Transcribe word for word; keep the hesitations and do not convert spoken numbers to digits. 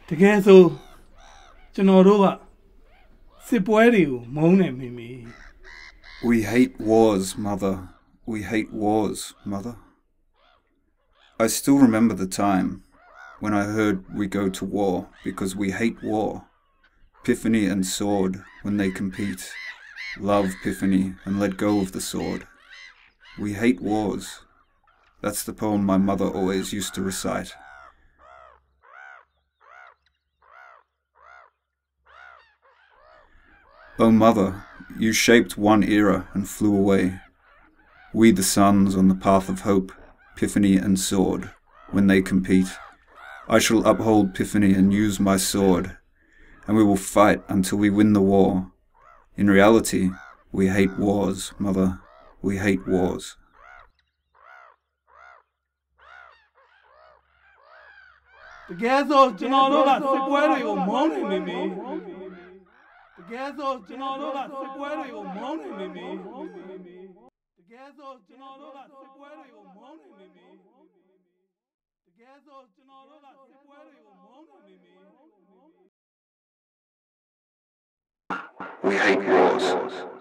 တကယ်ဆိုကျွန်တော်တို့ကစစ်ပွဲတွေကိုမုန်းနေမိမိ We hate wars, mother. We hate wars, mother. I still remember the time when I heard we go to war because we hate war. Epiphany and sword when they compete. Love Epiphany and let go of the sword. We hate wars. That's the poem my mother always used to recite. Oh mother, you shaped one era and flew away. We the sons on the path of hope, Epiphany and sword, when they compete. I shall uphold Epiphany and use my sword, and we will fight until we win the war. In reality, we hate wars, mother. We hate wars. The gas of Janolo, Sepuero, or moaning in me. The gas of Janolo, Sepuero, or moaning in me. The gas of Janolo, Sepuero, or moaning in me. The gas of Janolo, Sepuero, or moaning in me. We hate wars.